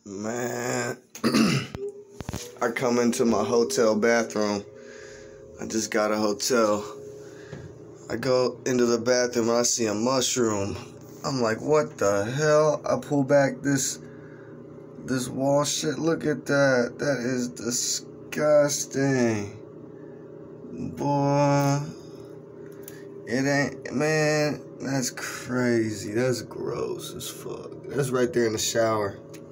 Man, I come into my hotel bathroom. I just got a hotel. I go into the bathroom and I see a mushroom. I'm like, what the hell? I pull back this wall shit. Look at that. That is disgusting. Boy. It ain't, man, that's crazy. That's gross as fuck. That's right there in the shower.